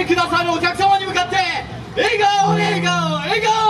くださるお客様に向かって笑顔笑顔笑顔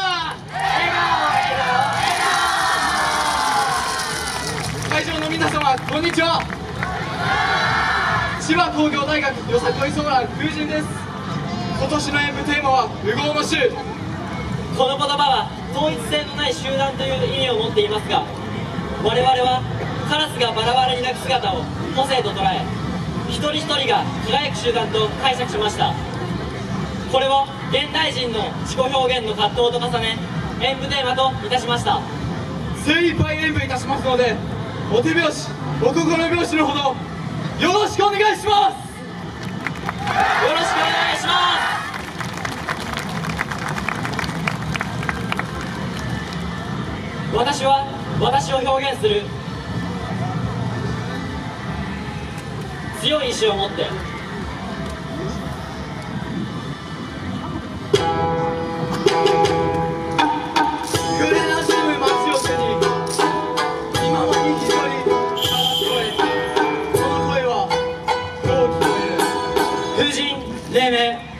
会場の皆様こんにちは。千葉工業大学よさこいソーラン風神です。今年の演舞テーマは無謀の衆。 この言葉は統一性のない集団という意味を持っていますが、我々はカラスがバラバラに鳴く姿を個性と捉え、一人一人が輝く集団と解釈しました。これを現代人の自己表現の葛藤と重ね、演舞テーマといたしました。 精一杯演舞いたしますので、お手拍子お心拍子のほどよろしくお願いします。 よろしくお願いします。私は私を表現する強い意志を持って暮れなじむ街を背に今も一人話す声、その声はどう聞こえる。 風神黎明。